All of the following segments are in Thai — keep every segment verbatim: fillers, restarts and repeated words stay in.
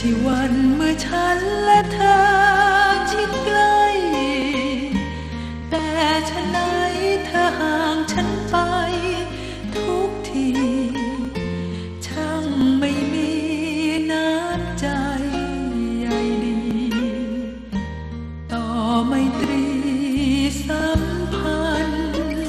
ช่วันเมื่อฉันและเธอชิดใกล้แต่ฉะไหนเธอห่างฉันไปทุกทีช่างไม่มีน้ำใจใยดีต่อไมตรีสัมพันธ์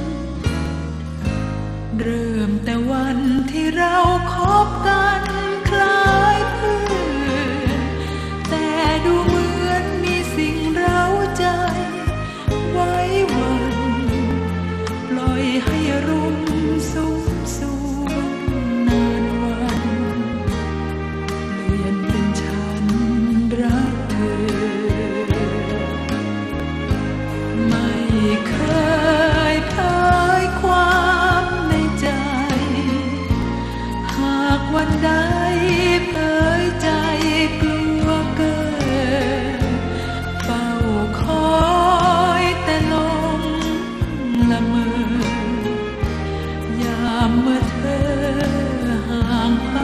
เริ่มแต่วันที่เราคบกันคล้ายเพื่อนแต่ดูเหมือนมีสิ่งเร้าใจไว้วันปล่อยให้รุมสุมสวงนานวันเปลี่ยนเป็นฉันรักเธอไม่เคยเผยความในใจหากวันใดเผยใจกลัวเกินเฝ้าคอยแต่ลมละเมอยามเมื่อเธอห่างไป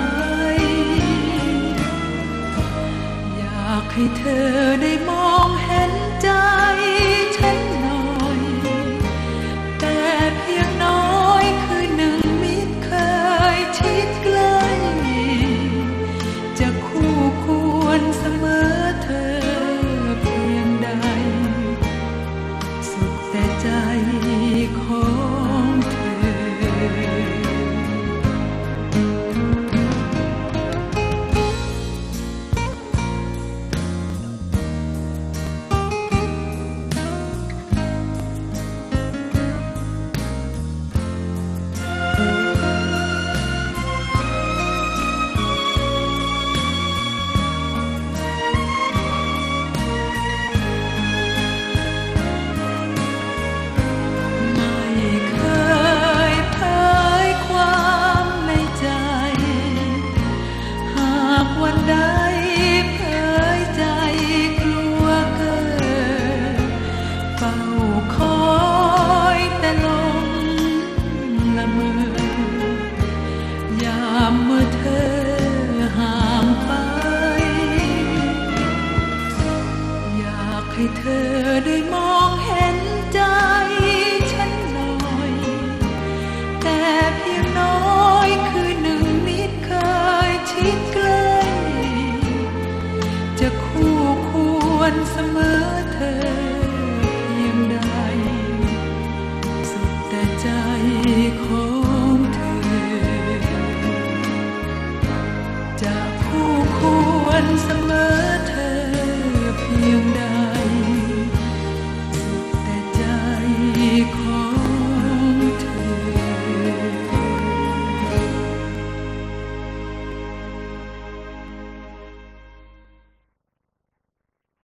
อยากให้เธอได้มองเห็นใจฉันหน่อยแต่เพียงน้อยคือหนึ่งมิตรเคยชิดใกล้จะคู่ควรเสมอเธอเพียงใดสุดแต่ใจของเธอเมื่อเธอห่างไปอยากให้เธอได้มองเห็นใจฉันหน่อยแต่เพียงน้อยคือหนึ่งมิตรเคยชิดใกล้จะคู่ควรเสมอเธอเพียงใดสุดแต่ใจของเธอจะคู่ควรเสมอเธอเพียงใด